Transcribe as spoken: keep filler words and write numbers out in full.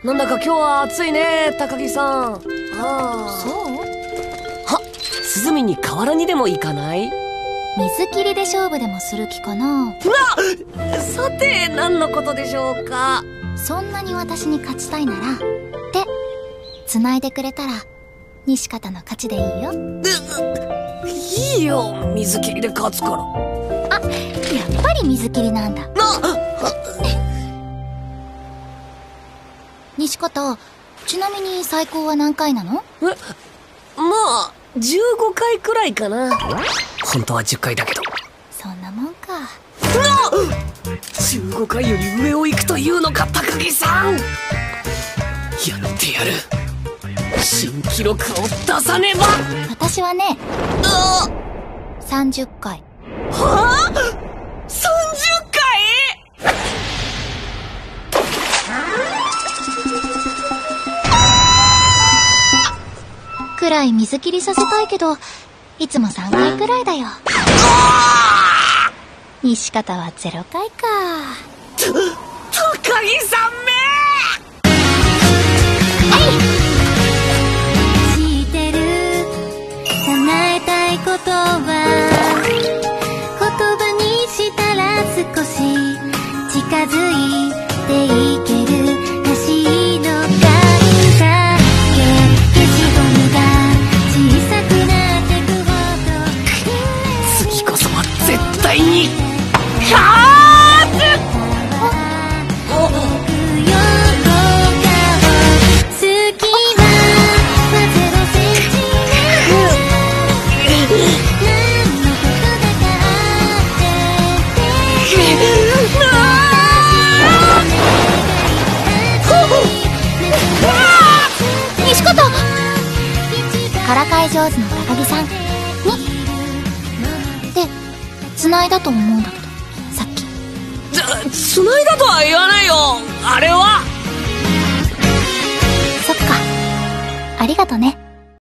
なんだか今日は暑いね、高木さん。ああ。 そう？ は、涼みに河原にでも行かない？ 水切りで勝負でもする気かな。 うわ！さて、何のことでしょうか。 そんなに私に勝ちたいなら、で、繋いでくれたら、西方の勝ちでいいよ。 いいよ、水切りで勝つから。 あ、やっぱり水切りなんだ。西方、ちなみに最高は何回なの？ え、まあ、じゅうごかいくらいかな。本当はじゅっかいだけど。 そんなもんか。 じゅうごかいより上を行くというのか、高木さん。やってやる。新記録を出さねば。 私はね、 あさんじゅっかい。 はあ ?さんじゅっかい? くらい水切りさせたいけど、いつもさんかいくらいだよ。西方はゼロかいか。 高木さんめ知ってる、叶えたいことは言葉にしたら少し近づいていけるらしいのかいさ。消しゴムが小さくなってくほど次こそは絶対に勝つ。からかい上手の高木さんにで繋いだと思うんだけど、さっきつ、繋いだとは言わないよ。